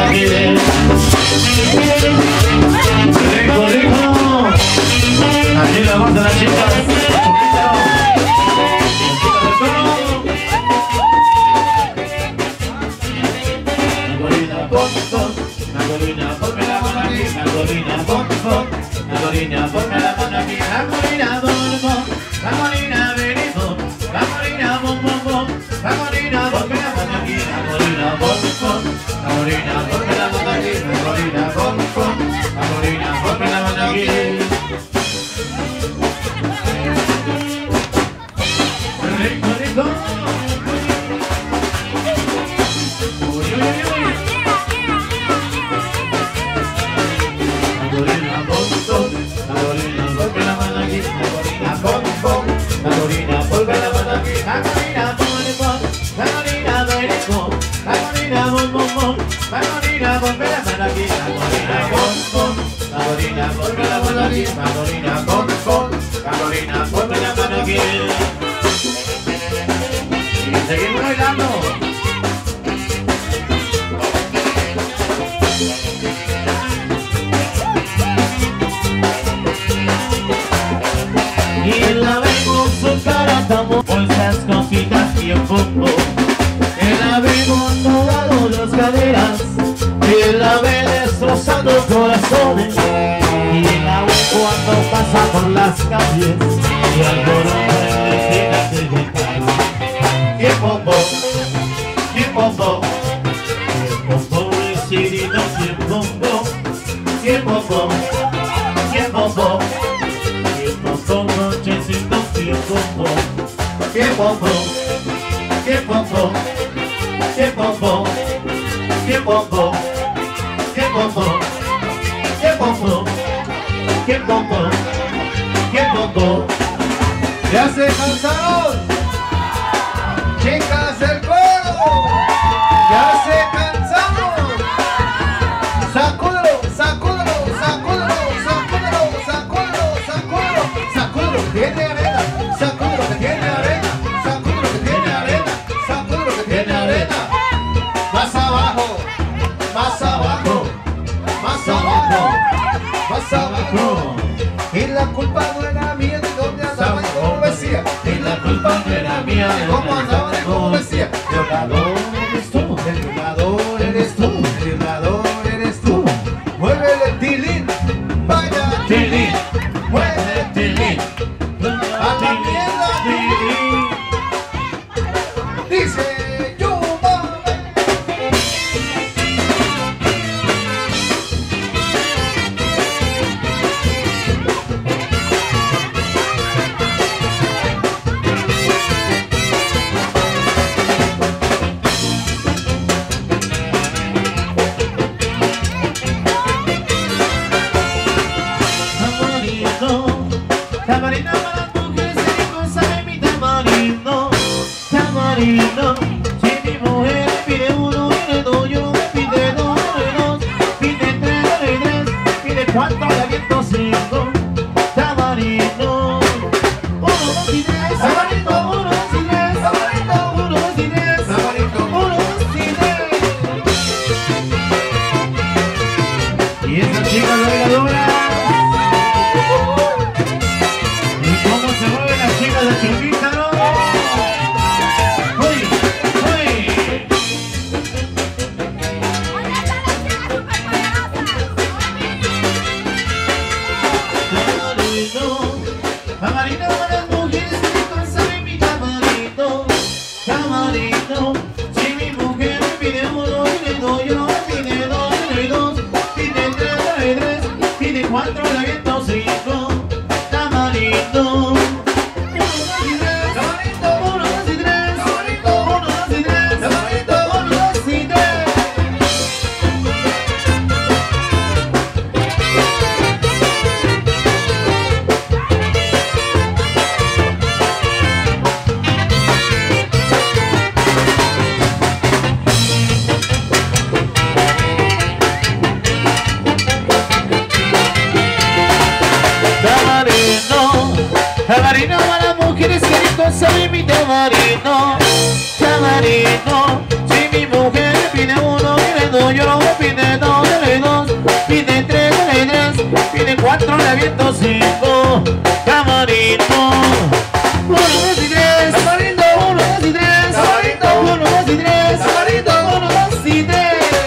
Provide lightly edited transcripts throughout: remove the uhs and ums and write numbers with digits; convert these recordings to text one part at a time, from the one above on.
Rico, rico. Así le vamos a las chicas. Nagorina, ponme la mano aquí. Nagorina, ponme la mano aquí. Nagorina, Nagorina, venimos. Nagorina, bom, bom, bom. Nagorina, ponme la mano aquí. Nagorina, bom, bom. Nagorina, ponme la mano aquí. Nagorina, bom, bom. Nagorina, ponme la mano aquí. Rico, rico. Uy, uy, uy, uy. Nagorina, bom, bom. Nagorina, ponme la mano aquí. Nagorina, bom, bom. Nagorina, ponme la mano aquí. Nagorina, bom, bom. Nagorina, venimos. Nagorina, bom, bom, bom. Nagorina, ponme la mano aquí. Nagorina, bom, bom. Nagorina, ponme la mano aquí. Nagorina, bom, bom. Nagorina, ponme la mano aquí. Y seguimos bailando. Y la vemos su cara tan bolsas, cositas y el fondo. Que la vemos rodando las caderas. Que la ve destrozando corazones. Y la ve cuando pasa por las calles. Y algo no me deja de gritar. ¡Qué bombo! ¡Qué bombo! ¡Qué bombo! Decidino, ¡qué bombo! ¡Qué bombo! ¡Qué bombo! Son nochecitos y bombo. ¡Qué bombo! ¡Qué bombo! ¡Qué bombo! ¡Qué bombo! ¡Qué bombo! ¡Qué bombo! ¡Qué bombo! ¡Qué bombo! ¡Ya se cansaron! ¡Chicas del pueblo! ¡Ya se cansaron! ¡Sacúdelo! ¡Sacúdelo! ¡Sacúdelo! ¡Sacúdelo! ¡Sacúdelo! ¡Sacúdelo! ¡Sacúdelo que tiene arena! ¡Sacúdelo que tiene arena! ¡Sacúdelo que tiene arena! ¡Sacúdelo que tiene arena! ¡Más abajo! ¡Más abajo! ¡Más abajo! ¡Más abajo! Y la culpa no era mía de dónde andaba y cómo decía. Y la culpa no era mía de cómo andaba y cómo decía. Violador eres tú. El violador eres tú. El violador eres tú. Muévele tilín. Vaya Tilín. muévele Tilín. a la mierda. Dice yo Tamarino para las mujeres, si sabe mi tamarino. Tamarino, si mi mujer pide uno, le doy yo, pide dos, pide tres, pide cuatro, le aviento cinco. Tamarino, uno, dos y tres. Tamarino, uno, dos y tres. Tamarino, uno, dos y tres. Tamarino, uno, dos y tres. Y esa chica bailadora. La chiquita, ¿no? ¡Uy! ¡Uy! Tamarino, tamarino para las mujeres, si sabe mi tamarino. Tamarino, si mi mujer me pide uno, le doy yo, pide dos, pide tres, pide cuatro, le aviento cinco. Tamarino. Tamarino a las mujeres que rico sabe mi tamarino. Tamarino, si mi mujer pide uno, le doy yo, pide 4 le aviento 5. Camarito. 1, 2 y 3. Camarito. 1, 2 y 3. Camarito. 1, 2 y 3. Camarito. 1, 2 y 3.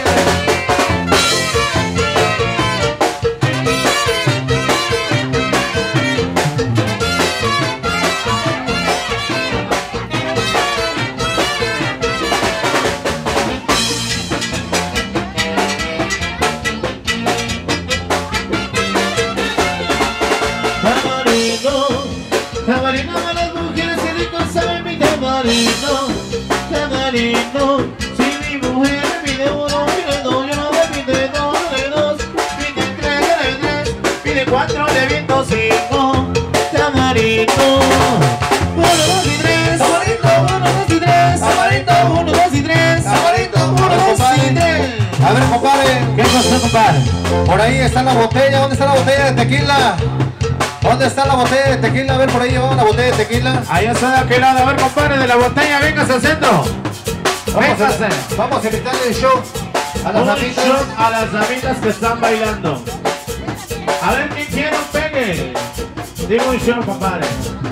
Tamarino, las mujeres que rico saben mi tamarino. Tamarino, si mi mujer me pide 1, pide 2, yo no me pide 2, de 2, pide 3, de 3, pide 4, le aviento 5. Tamarino, 1, 2 y 3. Tamarito. 1, 2 y 3. Tamarito. 1, 2 y 3. Tamarito. 1, 2 y 3. A ver, compadre. ¿Qué pasó, compadre? Por ahí está la botella. ¿Dónde está la botella de tequila? ¿Dónde está la botella de tequila? A ver, por ahí llevamos la botella de tequila. Ahí está de aquel lado. A ver, compadre, de la botella, véngase al centro. Véngase. Vamos a invitarle el show a las Un amigas. shot a las amigas que están bailando. A ver quién quiere un pegue. Digo un shot, compadre.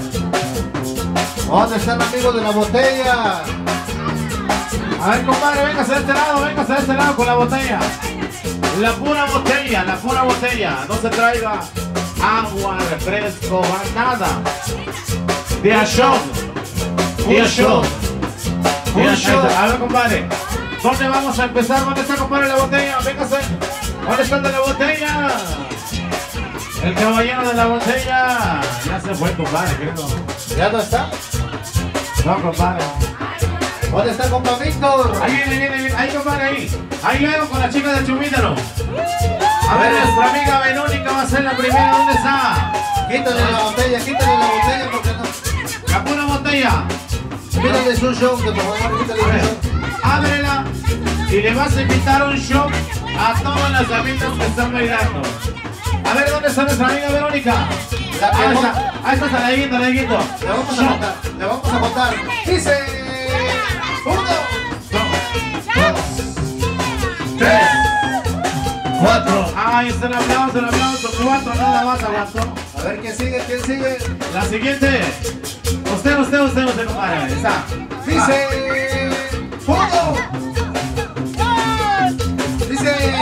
¿Dónde está el amigo de la botella? A ver, compadre, véngase de este lado con la botella. La pura botella, la pura botella. No se traiga agua, refresco, nada. De a shot. De a shot. De a shot. A ver, compadre. ¿Dónde vamos a empezar? ¿Dónde está, compadre, la botella? Véngase. ¿Dónde está el de la botella? El caballero de la botella. Ya se fue, compadre, creo. ¿Ya no está? No, compadre. ¿Dónde está el compa Víctor? Ahí viene. Ahí, compadre, ahí. Ahí luego con la chica del Chumítaro. A ver, nuestra amiga Verónica va a ser la primera. ¿Dónde está? Quítale la botella porque no. La pura botella. Quítale su show, que por favor, quítale A ver, su show. ábrela y le vas a invitar un show a todas las amigas que están bailando. A ver, ¿dónde está nuestra amiga Verónica? Ahí está, Salaguito. Le vamos a contar. Dice 1, 2, 3, 4. Ahí está el aplauso, 4, nada más aguantó. A ver, ¿quién sigue? La siguiente. Usted, compadre. Ahí está. Dice 1. Dice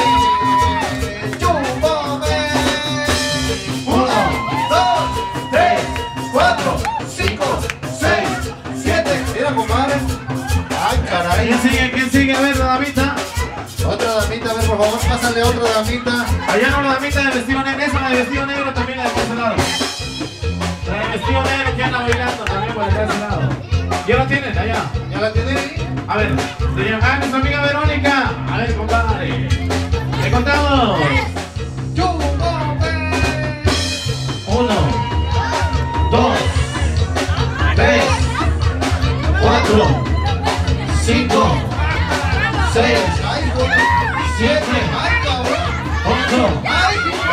Chúpame. 1, 2, 3, 4, 5, 6, 7. Mira, compadre. Ay, caray. ¿Quién sigue? A ver, la damita. Otra damita, a ver, por favor, pásale otra damita. Allá no, la damita de vestido negro. Esa, la de vestido negro también la de ese lado. La de vestido negro que anda bailando también por ese lado. ¿Ya la tienen? Allá. ¿Ya la tiene ahí? A ver, se llama nuestra amiga Verónica. A ver, compadre. Le contamos. Chúpame. 1, 2, 3, 4, 5, 6, Ay, güey. 7, Ay, cabrón. 8, Ay,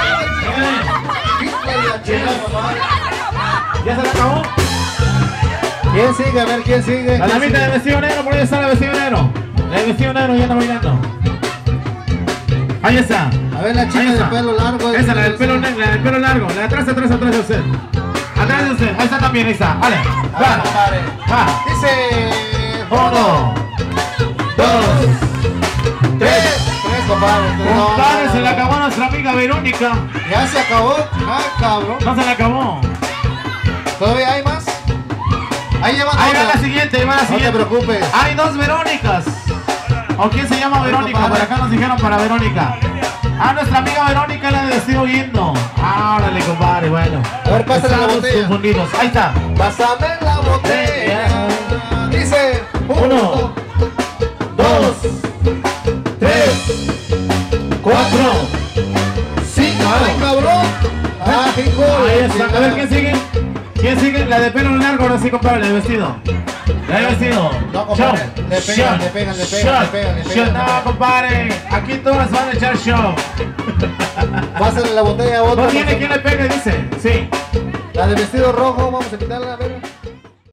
9. ¿Ya se le acabó? ¿Quién sigue? A ver, ¿quién sigue? La damita de vestido negro, por ahí está la de vestido negro. La de vestido negro ya anda bailando. Ahí está. A ver, la chica Ahí de está. pelo largo. Esa, la del pelo negro, la del pelo largo. La de atrás de usted. Atrás de usted. Ahí está también, ahí está. Vale. Va. Compadre. Va. Dice 1, 2, 3. Compadre. Compadre, se le acabó a nuestra amiga Verónica. Ya se acabó. Ah, cabrón. No se le acabó. ¿Todavía hay más? Ahí llevan Ahí va otra. la siguiente, No te preocupes. Hay 2 Verónicas. ¿O quién se llama Verónica? Por acá nos dijeron para Verónica. Nuestra amiga Verónica, la de vestido guindo. Órale, compadre, bueno. A ver, pásale la Estamos botella. confundidos. Ahí está. Pásame la botella. Dice 1, 2, 3, 4, 5. Ay, cabrón. Ay, hijo. Ahí está. A ver, ¿quién sigue? ¿Quién sigue? La de pelo largo, ahora sí, compadre, la de vestido. La de vestido. No, compadre. Le pegan. Shot. No, compadre. Aquí todas van a echar show. Pásale la botella a otro. ¿No tiene quien le pegue? Dice. Sí. La de vestido rojo, vamos a quitarla a ver.